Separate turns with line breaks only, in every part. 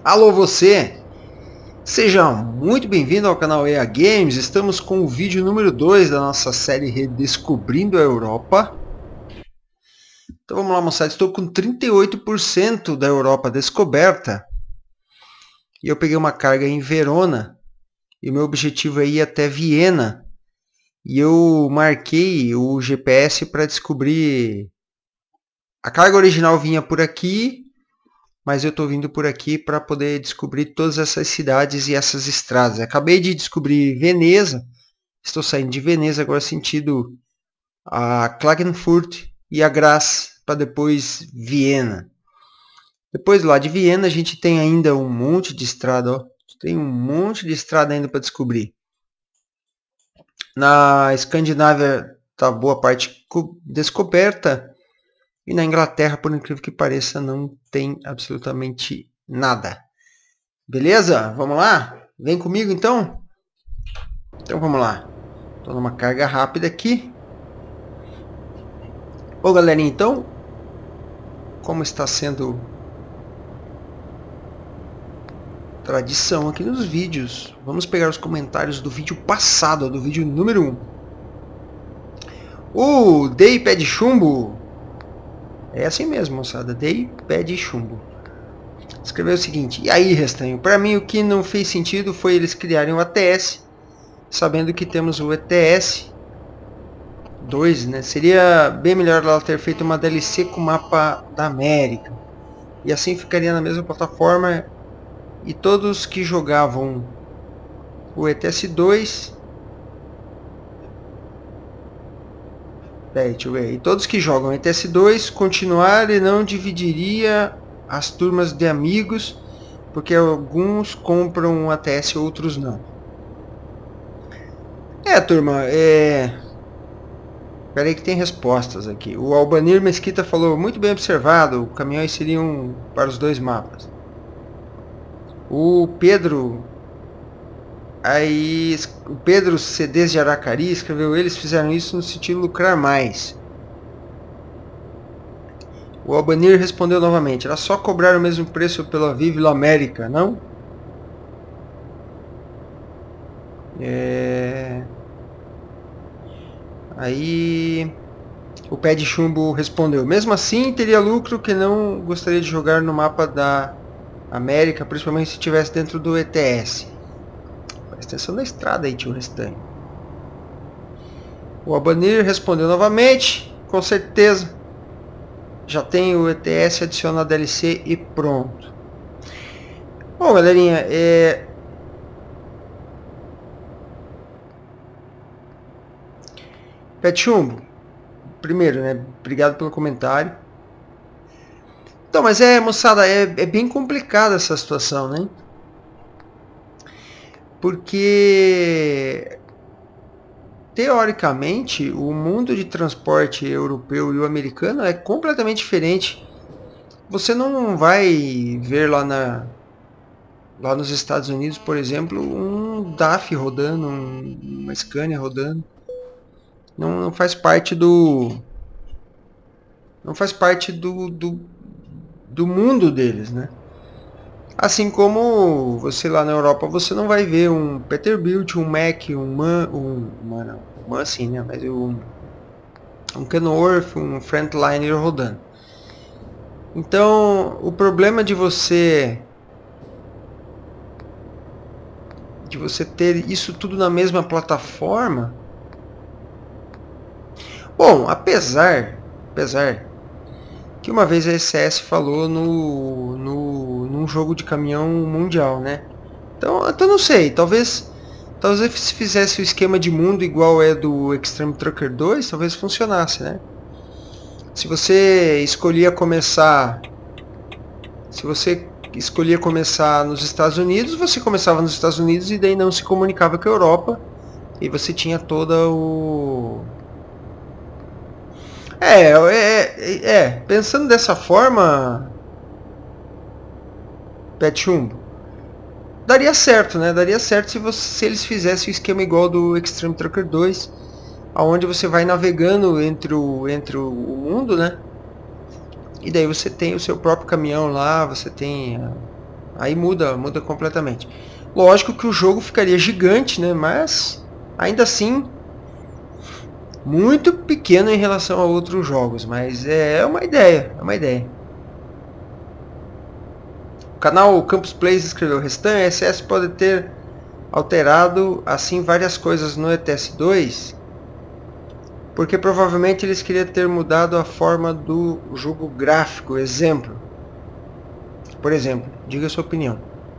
Alô você! Seja muito bem-vindo ao canal EA Games. Estamos com o vídeo número 2 da nossa série Redescobrindo a Europa. Então vamos lá, moçada. Estou com 38% da Europa descoberta. E eu peguei uma carga em Verona. E o meu objetivo é ir até Viena. E eu marquei o GPS para descobrir... A carga original vinha por aqui, mas eu estou vindo por aqui para poder descobrir todas essas cidades e essas estradas. Acabei de descobrir Veneza, estou saindo de Veneza agora sentido a Klagenfurt e a Graz, para depois Viena. Depois lá de Viena a gente tem ainda um monte de estrada, ó. Tem um monte de estrada ainda para descobrir. Na Escandinávia está boa parte descoberta. E na Inglaterra, por incrível que pareça, não tem absolutamente nada. Beleza? Vamos lá? Vem comigo então? Então vamos lá. Estou numa carga rápida aqui. Bom, galerinha, então, como está sendo tradição aqui nos vídeos, vamos pegar os comentários do vídeo passado, do vídeo número 1. O Dei Pé de Chumbo. É assim mesmo, moçada. Dei Pé de Chumbo. Escreveu o seguinte: e aí, Restanho? Para mim, o que não fez sentido foi eles criarem o ATS, sabendo que temos o ETS 2, né? Seria bem melhor ela ter feito uma DLC com o mapa da América. E assim ficaria na mesma plataforma. E todos que jogavam o ETS 2... deixa eu ver. E todos que jogam ETS 2 continuar e não dividiria as turmas de amigos, porque alguns compram o ATS e outros não. Turma, espera aí que tem respostas aqui. O Albanir Mesquita falou, muito bem observado, caminhões seriam para os dois mapas. O Pedro CDs de Aracari escreveu, eles fizeram isso no sentido de lucrar mais. O Albanir respondeu novamente, era só cobrar o mesmo preço pela Vive América, não? Aí o Pé de Chumbo respondeu, mesmo assim teria lucro que não gostaria de jogar no mapa da América, principalmente se estivesse dentro do ETS. Presta atenção na estrada aí, tio Restanho. O Albanir respondeu novamente, com certeza. Já tem o ETS, adiciona a DLC e pronto. Bom, galerinha, Pé de Chumbo, primeiro, né? Obrigado pelo comentário. Então, mas moçada, é bem complicada essa situação, né? Porque teoricamente o mundo de transporte europeu e o americano é completamente diferente. Você não vai ver lá nos Estados Unidos, por exemplo, um DAF rodando, uma Scania rodando. Não faz parte do mundo deles, né? Assim como você lá na Europa, você não vai ver um Peterbilt, um Mack, um MAN sim, né? Mas um Kenworth, um Freightliner rodando. Então, o problema de você ter isso tudo na mesma plataforma, bom, apesar que uma vez a ECS falou num jogo de caminhão mundial, né? Então não sei, talvez se fizesse o esquema de mundo igual é do Extreme Trucker 2, talvez funcionasse, né? Se você escolhia começar nos Estados Unidos, você começava nos Estados Unidos e daí não se comunicava com a Europa, e você tinha toda o... pensando dessa forma, Pé de Chumbo, daria certo, né? Daria certo se eles fizessem o esquema igual do Extreme Trucker 2, onde você vai navegando entre o mundo, né? E daí você tem o seu próprio caminhão lá, você tem Aí muda completamente. Lógico que o jogo ficaria gigante, né? Mas ainda assim muito pequeno em relação a outros jogos, mas é uma ideia, O canal Campus Plays escreveu: Restan, a SS pode ter alterado assim várias coisas no ETS2, porque provavelmente eles queriam ter mudado a forma do jogo gráfico. Por exemplo, diga a sua opinião.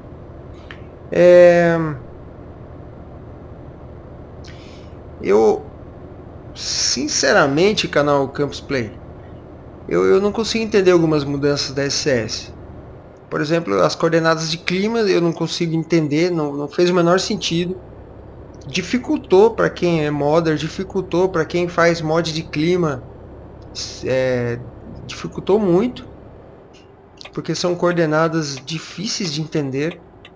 Eu sinceramente, canal Campus Play, eu não consigo entender algumas mudanças da SS. Por exemplo, as coordenadas de clima eu não consigo entender, não fez o menor sentido. Dificultou para quem é modder, dificultou para quem faz mod de clima, dificultou muito, porque são coordenadas difíceis de entender.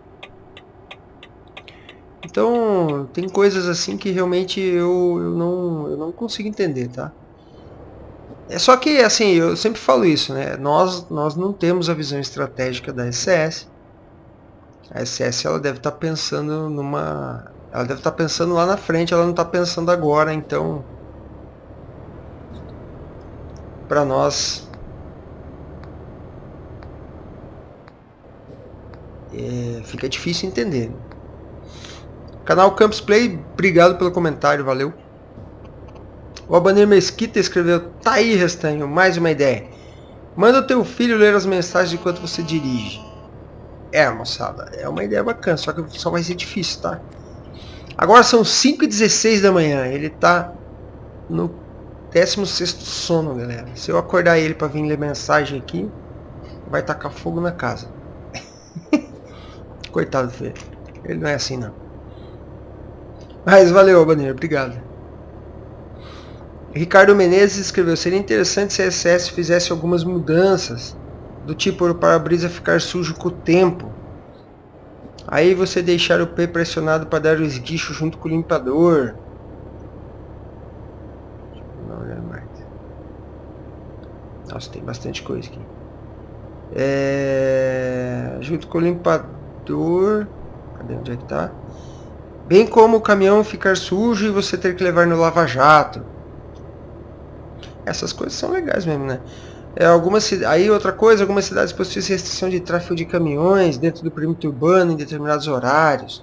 Então tem coisas assim que realmente eu não consigo entender, tá? É só que assim, eu sempre falo isso, né? Nós não temos a visão estratégica da SS. A SS ela deve estar pensando ela deve estar pensando lá na frente, ela não está pensando agora, então para nós fica difícil entender. Canal Campus Play, obrigado pelo comentário, valeu. O Abanir Mesquita escreveu: tá aí, Restanho, mais uma ideia. Manda o teu filho ler as mensagens enquanto você dirige. Moçada, é uma ideia bacana, só que só vai ser difícil, tá? Agora são 5h16 da manhã, ele tá no 16º sono, galera. Se eu acordar ele pra vir ler mensagem aqui, vai tacar fogo na casa. Coitado do filho, ele não é assim não. Mas valeu, Abanir, obrigado. Ricardo Menezes escreveu: seria interessante se a SS fizesse algumas mudanças, do tipo o para-brisa ficar sujo com o tempo. Aí você deixar o P pressionado para dar o esguicho junto com o limpador. Não olhar mais. Nossa, tem bastante coisa aqui. Junto com o limpador. Cadê onde é que tá? Bem como o caminhão ficar sujo e você ter que levar no lava-jato. Essas coisas são legais mesmo, né? Aí outra coisa, algumas cidades possuem restrição de tráfego de caminhões dentro do perímetro urbano em determinados horários.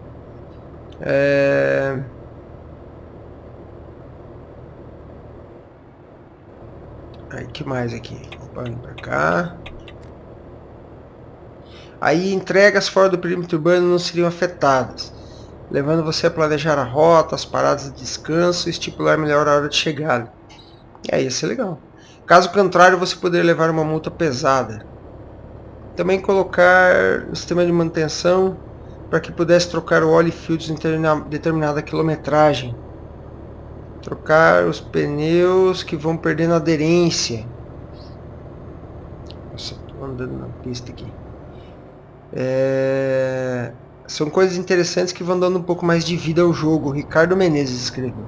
Aí que mais aqui? Opa, vem pra cá. Aí entregas fora do perímetro urbano não seriam afetadas, levando você a planejar a rota, as paradas de descanso e estipular melhor a hora de chegada. E aí ia ser legal. Caso contrário, você poderia levar uma multa pesada. Também colocar o sistema de manutenção para que pudesse trocar o óleo e fios em determinada quilometragem. Trocar os pneus que vão perdendo aderência. Nossa, estou andando na pista aqui. São coisas interessantes que vão dando um pouco mais de vida ao jogo. O Ricardo Menezes escreveu.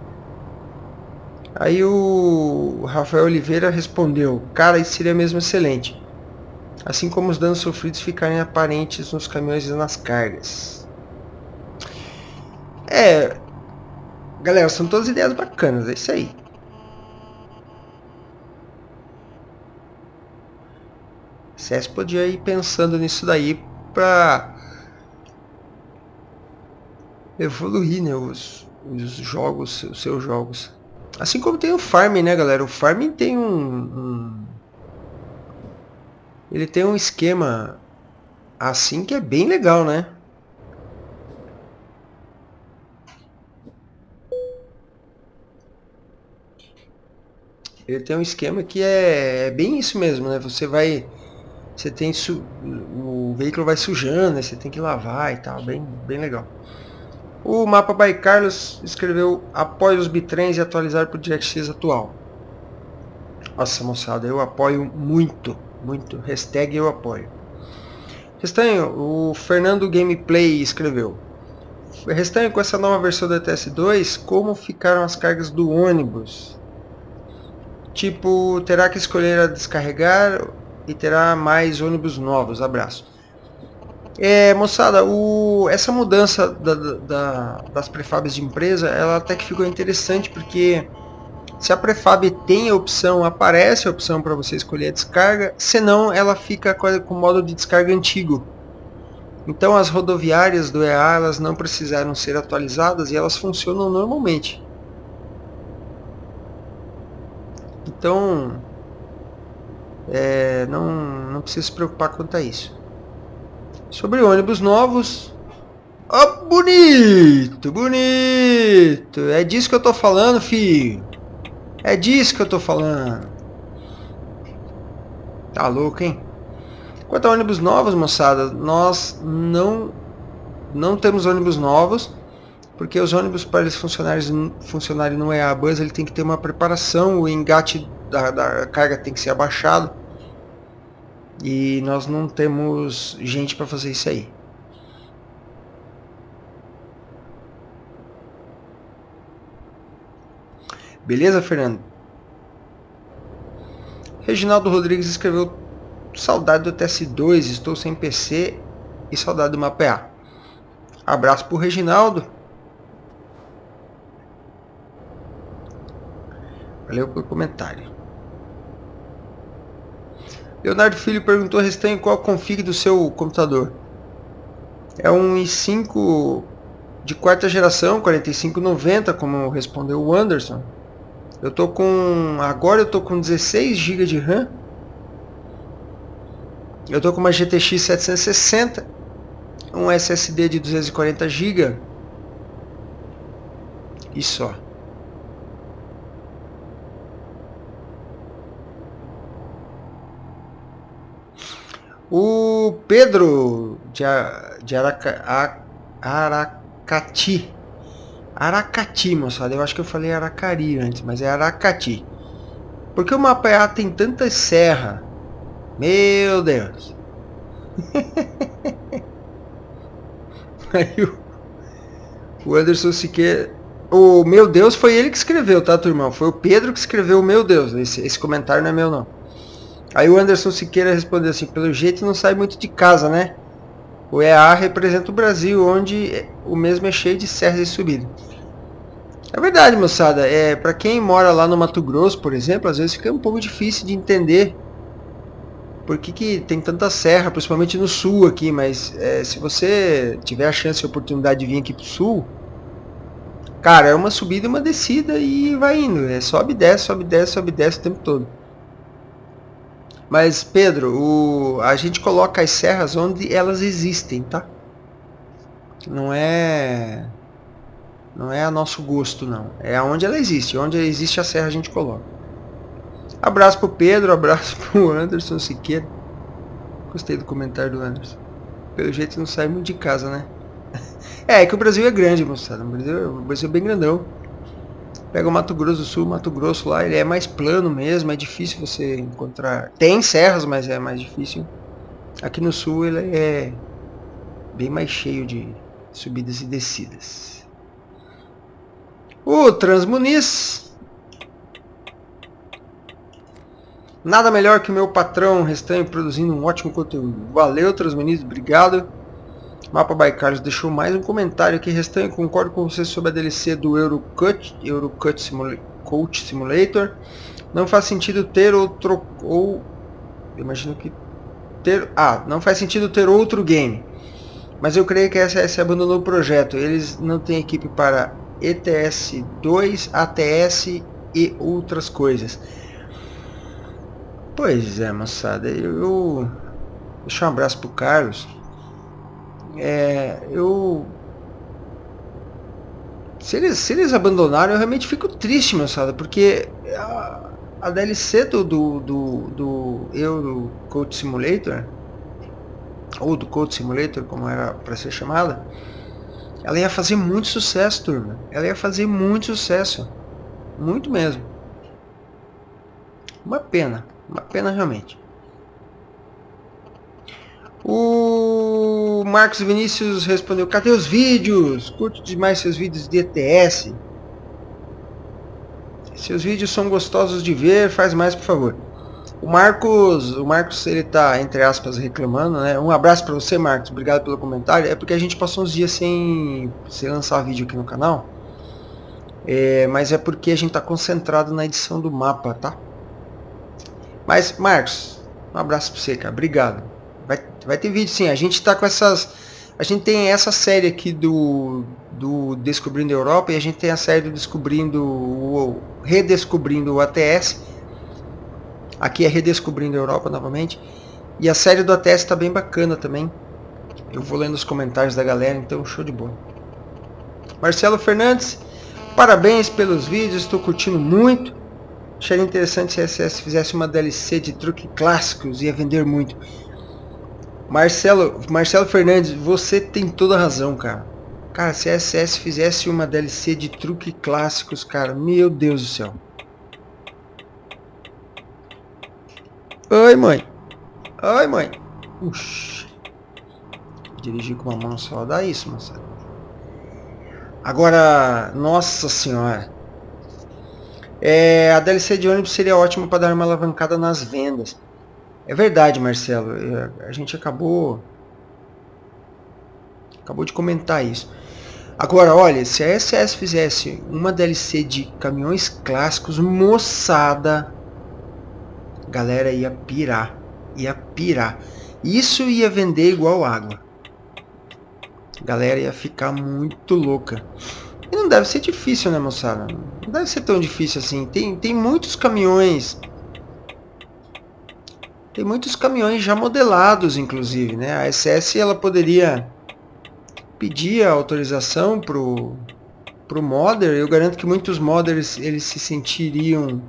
Aí o Rafael Oliveira respondeu: cara, isso seria mesmo excelente. Assim como os danos sofridos ficarem aparentes nos caminhões e nas cargas. Galera, são todas ideias bacanas, é isso aí. CS podia ir pensando nisso daí pra evoluir, né, os jogos, os seus jogos. Assim como tem o Farming, né, galera? O Farming tem ele tem um esquema assim que é bem legal, né? Ele tem um esquema que é bem isso mesmo, né? Você tem o veículo vai sujando, né? Você tem que lavar e tal, bem legal. O Mapa by Carlos escreveu: apoie os bitrens e atualizar para o DirectX atual. Nossa, moçada, eu apoio muito. Hashtag eu apoio. Restanho, o Fernando Gameplay escreveu: Restanho, com essa nova versão do ETS2, como ficaram as cargas do ônibus? Tipo, terá que escolher a descarregar e terá mais ônibus novos. Abraço. Moçada, essa mudança das prefabs de empresa, ela até que ficou interessante, porque se a prefab tem a opção, aparece a opção para você escolher a descarga, senão ela fica com o modo de descarga antigo. Então as rodoviárias do EA, elas não precisaram ser atualizadas e elas funcionam normalmente. Então, não precisa se preocupar quanto a isso. Sobre ônibus novos, ó, bonito, bonito, é disso que eu tô falando, filho, é disso que eu tô falando. Tá louco, hein? Quanto a ônibus novos, moçada, nós não temos ônibus novos, porque os ônibus, para eles funcionarem no EA Bus, ele tem que ter uma preparação, o engate da carga tem que ser abaixado. E nós não temos gente para fazer isso aí. Beleza, Fernando? Reginaldo Rodrigues escreveu: saudade do TS2, estou sem PC e saudade do Mapa. Abraço pro Reginaldo. Valeu pelo comentário. Leonardo Filho perguntou: Restanho, qual a config do seu computador? É um i5 de quarta geração, 4590, como respondeu o Anderson. Agora eu tô com 16 GB de RAM. Eu tô com uma GTX 760, um SSD de 240 GB e só. O Pedro de Aracati, moçada. Eu acho que eu falei Aracari antes, mas é Aracati. Porque o Mapa tem tantas serras. Meu Deus. Aí o Anderson Siqueira... O meu Deus foi ele que escreveu, tá, turmão? Foi o Pedro que escreveu o meu Deus. Esse comentário não é meu, não. Aí o Anderson Siqueira respondeu assim: pelo jeito não sai muito de casa, né? O EA representa o Brasil, onde o mesmo é cheio de serras e subidas. É verdade, moçada. Pra quem mora lá no Mato Grosso, por exemplo, às vezes fica um pouco difícil de entender por que tem tanta serra, principalmente no sul aqui. Mas se você tiver a chance e a oportunidade de vir aqui pro sul, cara, é uma subida e uma descida e vai indo. Sobe e desce, sobe e desce, sobe e desce o tempo todo. Mas, Pedro, a gente coloca as serras onde elas existem, tá? Não é a nosso gosto, não. É onde ela existe. Onde existe a serra a gente coloca. Abraço pro Pedro, abraço pro Anderson Siqueira. Gostei do comentário do Anderson. Pelo jeito não sai muito de casa, né? É que o Brasil é grande, moçada. O Brasil é bem grandão. Pega o Mato Grosso do Sul, Mato Grosso lá, ele é mais plano mesmo, é difícil você encontrar. Tem serras, mas é mais difícil. Aqui no sul ele é bem mais cheio de subidas e descidas. O Transmuniz. Nada melhor que o meu patrão Restanho produzindo um ótimo conteúdo. Valeu, Transmuniz, obrigado. Mapa by Carlos deixou mais um comentário aqui. Restanho, concordo com você sobre a DLC do Eurocut Coach Simulator. Não faz sentido ter outro... imagino que ter... não faz sentido ter outro game. Mas eu creio que a SS abandonou o projeto. Eles não têm equipe para ETS2, ATS e outras coisas. Pois é, moçada. Deixa um abraço pro Carlos. Se eles abandonaram, eu realmente fico triste, moçada, porque a DLC do Euro Coach Simulator, ou do Coach Simulator, como era para ser chamada, ela ia fazer muito sucesso, turma. Ela ia fazer muito sucesso, muito mesmo. Uma pena realmente. O Marcos Vinícius respondeu: cadê os vídeos? Curto demais seus vídeos de ETS. Seus vídeos são gostosos de ver, faz mais, por favor. O Marcos ele tá, entre aspas, reclamando, né? Um abraço para você, Marcos, obrigado pelo comentário. É porque a gente passou uns dias sem lançar vídeo aqui no canal. Mas é porque a gente tá concentrado na edição do mapa, tá? Mas, Marcos, um abraço para você, cara, obrigado. Vai ter vídeo sim, a gente tá com essas... A gente tem essa série aqui do Descobrindo a Europa, e a gente tem a série do Redescobrindo o ATS. Aqui é Redescobrindo a Europa novamente. E a série do ATS tá bem bacana também. Eu vou lendo os comentários da galera, então show de bola. Marcelo Fernandes, parabéns pelos vídeos, estou curtindo muito. Acharia interessante se a SS fizesse uma DLC de truque clássicos, ia vender muito. Marcelo Fernandes, você tem toda a razão, cara. Cara, se a SS fizesse uma DLC de truque clássicos, cara, meu Deus do céu. Oi, mãe. Oi, mãe. Uxi. Dirigir com uma mão só dá isso, moçada. Agora, nossa senhora. A DLC de ônibus seria ótima para dar uma alavancada nas vendas. É verdade, Marcelo. A gente acabou de comentar isso. Agora, olha, se a SS fizesse uma DLC de caminhões clássicos, moçada, a galera ia pirar. Ia pirar. Isso ia vender igual água. A galera ia ficar muito louca. E não deve ser difícil, né, moçada? Não deve ser tão difícil assim. Tem muitos caminhões... Tem muitos caminhões já modelados, inclusive, né? A SS ela poderia pedir a autorização pro modder. Eu garanto que muitos modders eles se sentiriam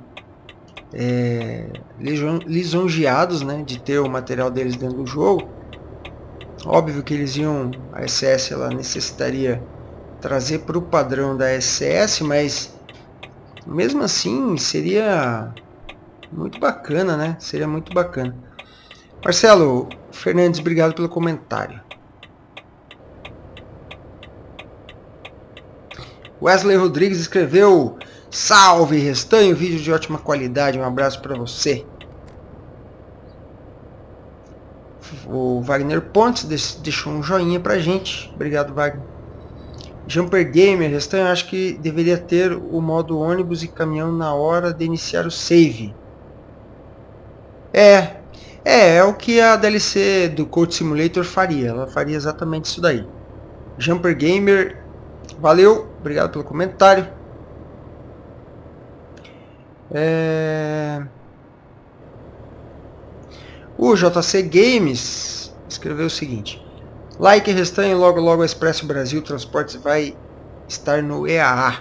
lisonjeados, né, de ter o material deles dentro do jogo. Óbvio que eles iam... A SS ela necessitaria trazer para o padrão da SS, mas mesmo assim seria... muito bacana, né? Seria muito bacana. Marcelo Fernandes, obrigado pelo comentário. Wesley Rodrigues escreveu: salve Restanho, vídeo de ótima qualidade, um abraço para você. O Wagner Pontes deixou um joinha pra gente, obrigado, Wagner. Jumper Gamer, Restanho, acho que deveria ter o modo ônibus e caminhão na hora de iniciar o save. É o que a DLC do Code Simulator faria. Ela faria exatamente isso daí. Jumper Gamer, valeu, obrigado pelo comentário. O JC Games escreveu o seguinte: like Restanho, logo logo a Expresso Brasil Transportes vai estar no EAA.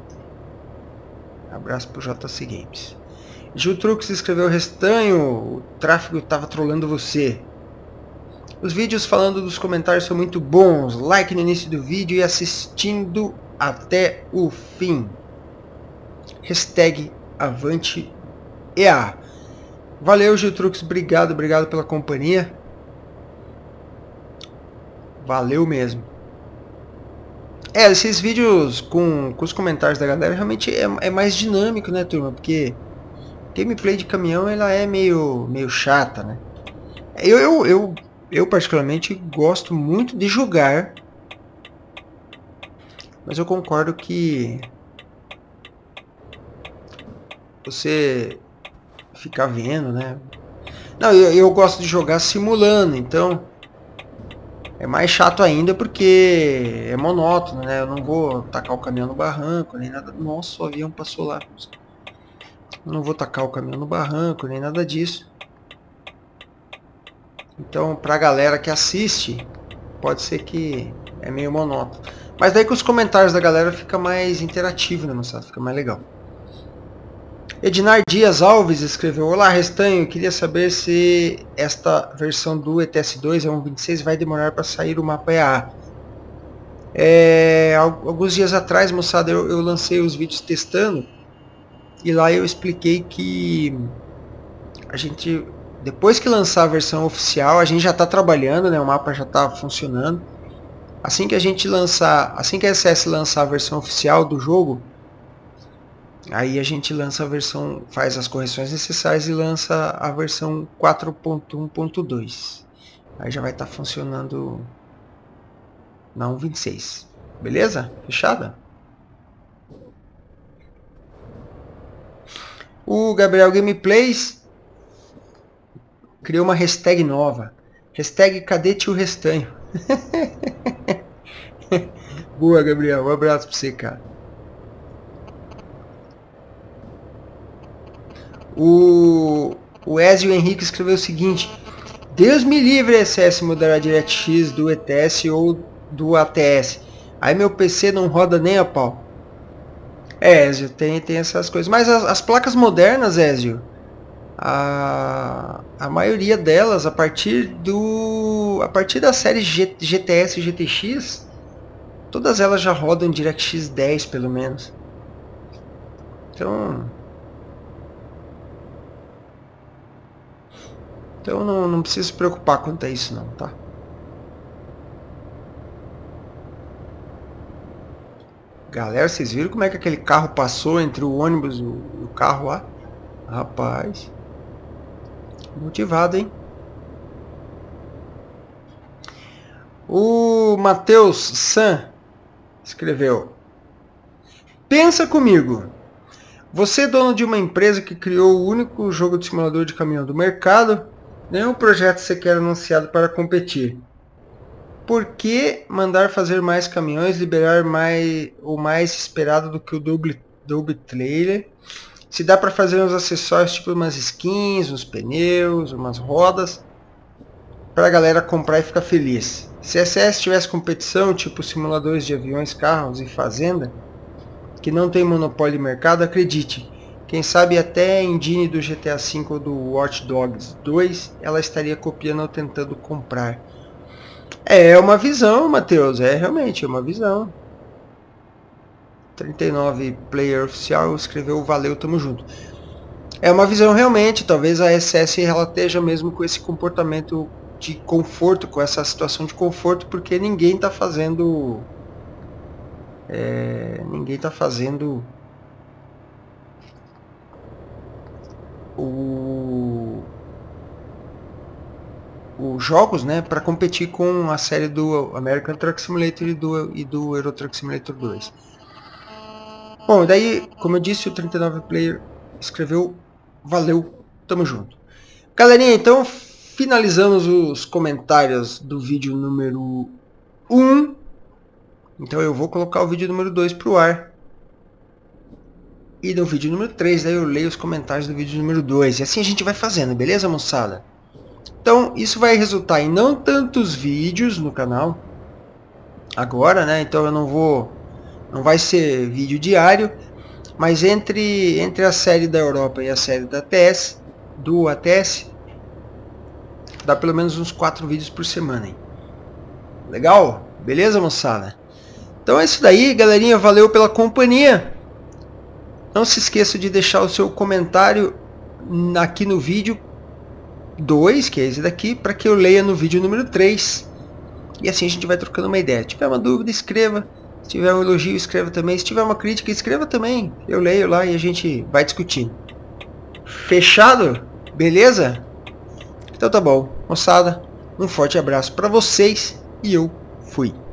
Abraço pro JC Games. Gil Trux escreveu: Restanho, o tráfego estava trolando você. Os vídeos falando dos comentários são muito bons. Like no início do vídeo e assistindo até o fim. Hashtag Avante EA. Valeu, Gil Trux, obrigado pela companhia. Valeu mesmo. Esses vídeos com os comentários da galera realmente é mais dinâmico, né, turma? Porque gameplay de caminhão ela é meio chata, né? Eu particularmente gosto muito de jogar, mas eu concordo que você ficar vendo, né? Não, eu gosto de jogar simulando, então é mais chato ainda porque é monótono, né? Eu não vou tacar o caminhão no barranco, nem nada. Nossa, o avião passou lá. Eu não vou tacar o caminhão no barranco, nem nada disso. Então, pra galera que assiste, pode ser que é meio monótono. Mas daí com os comentários da galera fica mais interativo, né, moçada? Fica mais legal. Edinar Dias Alves escreveu: olá, Restanho, queria saber se esta versão do ETS2 a 1.26 vai demorar para sair o mapa EA. Alguns dias atrás, moçada, eu lancei os vídeos testando. E lá eu expliquei que a gente, depois que lançar a versão oficial, a gente já está trabalhando, né? O mapa já está funcionando. Assim que a SS lançar a versão oficial do jogo, Aí a gente lança a versão, faz as correções necessárias e lança a versão 4.1.2. Aí já vai estar funcionando na 1.26. Beleza? Fechada? O Gabriel Gameplays criou uma hashtag nova. Hashtag cadê tio Restanho? Boa, Gabriel. Um abraço pra você, cara. O Ezio Henrique escreveu o seguinte: Deus me livre, SS, mudar a DirectX do ETS ou do ATS. Aí meu PC não roda nem a pau. Ezio, tem essas coisas. Mas as placas modernas, Ezio, a maioria delas, a partir da série GTS e GTX, todas elas já rodam DirectX 10 pelo menos. Então não precisa se preocupar quanto a isso não, tá? Galera, vocês viram como é que aquele carro passou entre o ônibus e o carro lá? Rapaz, motivado, hein? O Matheus San escreveu: pensa comigo. Você é dono de uma empresa que criou o único jogo de simulador de caminhão do mercado, nenhum projeto sequer anunciado para competir. Por que mandar fazer mais caminhões, liberar o mais esperado do que o double trailer? Se dá para fazer uns acessórios, tipo umas skins, uns pneus, umas rodas, para a galera comprar e ficar feliz. Se a SS tivesse competição, tipo simuladores de aviões, carros e fazenda, que não tem monopólio de mercado, acredite, quem sabe até a engine do GTA V ou do Watch Dogs 2, ela estaria copiando ou tentando comprar. É uma visão, Matheus, é realmente uma visão. 39 player oficial escreveu valeu, tamo junto. É uma visão realmente, talvez a SS ela esteja mesmo com esse comportamento de conforto, com essa situação de conforto, porque ninguém está fazendo os jogos, né, para competir com a série do American Truck Simulator e do Euro Truck Simulator 2. Bom, daí, como eu disse, o 39 player escreveu valeu, tamo junto. Galerinha, então finalizamos os comentários do vídeo número 1. Então eu vou colocar o vídeo número 2 pro ar. E no vídeo número 3, daí eu leio os comentários do vídeo número 2. E assim a gente vai fazendo, beleza, moçada? Então isso vai resultar em não tantos vídeos no canal agora, né? Então eu não vai ser vídeo diário, mas entre a série da Europa e a série da ATS, do ATS, dá pelo menos uns 4 vídeos por semana, hein? Legal? Beleza, moçada? Então é isso daí, galerinha, valeu pela companhia. Não se esqueça de deixar o seu comentário aqui no vídeo 2, que é esse daqui, para que eu leia no vídeo número 3. E assim a gente vai trocando uma ideia. Se tiver uma dúvida, escreva. Se tiver um elogio, escreva também. Se tiver uma crítica, escreva também. Eu leio lá e a gente vai discutindo. Fechado? Beleza? Então tá bom. Moçada, um forte abraço para vocês e eu fui.